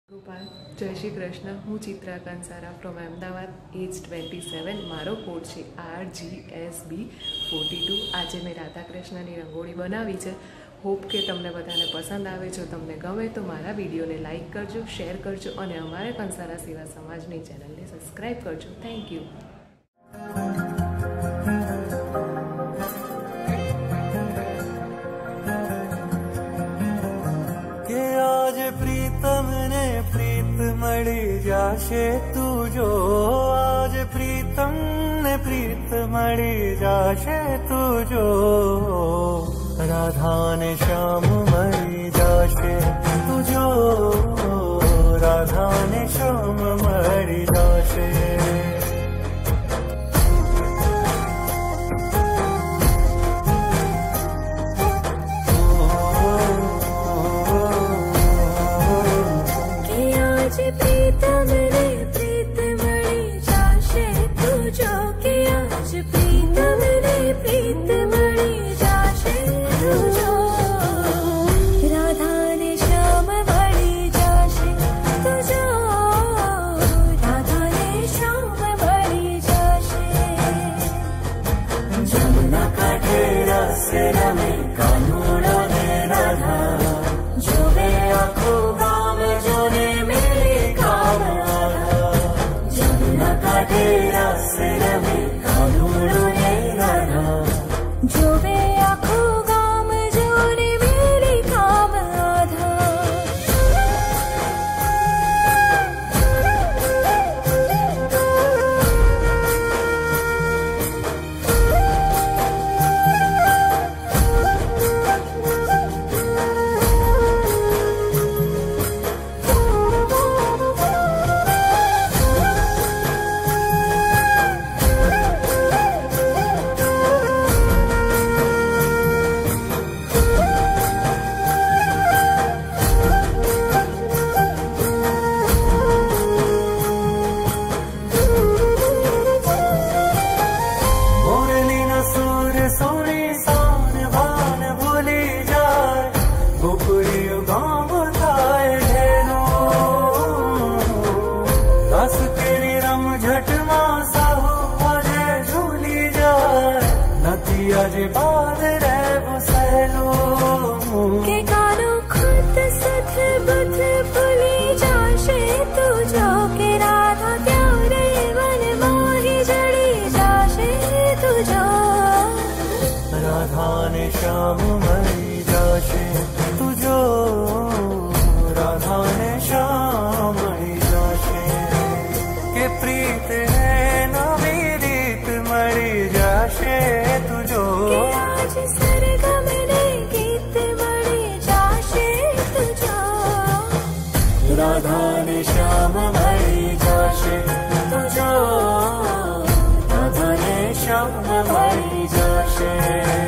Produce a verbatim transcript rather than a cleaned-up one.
ગોપાલ જય શ્રી કૃષ્ણ. હું Chitra Kansara from Ahmedabad, age twenty seven. મારો કોડ છે R G S B forty two. આજે મેં રાધા કૃષ્ણની રંગોળી બનાવી છે. હોપ કે તમને બધાને પસંદ આવે. જો તમને ગમે તો મારા વિડીયોને લાઇક કરજો, શેર કરજો અને અમારા કંસારા સેવા સમાજની ચેનલને સબસ્ક્રાઈબ કરજો. Thank you. प्रीतम ने प्रीत मળી જાશે તું જો, આજ પ્રીતમ ને પ્રીત મળી જાશે તું જો, રાધા ને શ્યામ મળી જાશે તું જો, રાધા ને શ્યામ મળી જાશે. प्रीतम ने प्रीत मળી જાશે તું જો, કે આજ પ્રીતમ ને પ્રીત મળી જાશે તું જો, રાધા ને શ્યામ મળી જાશે તું જો, રાધા ને શ્યામ મળી જાશે. જમુના કાંઠે રસે રમે કાનુડો ને રાધા, જોવે આખું ગામ જોને રસે રમે કાનુડો ને રાધા, જોવે આખું ગામ જોને મેરે કામ આધા. આજે બાદ રહેવું સહેલું, કે કાનો ખુદ સથ બથ ભૂલી જાશે તું જો, કે રાધા ત્યારે વનમાં હી જડી જાશે તું જો, રાધા ને શ્યામ મળી જાશે તું જો, રાધા ને શ્યામ મળી જાશે. કે પ્રીત ને નવી રીત મળી જાશે તું જો, કે આજ સરગમ ને ગીત મળી જાશે તું જો, રાધા ને શ્યામ મળી જાશે તું જો, રાધા ને શ્યામ મળી જાશે.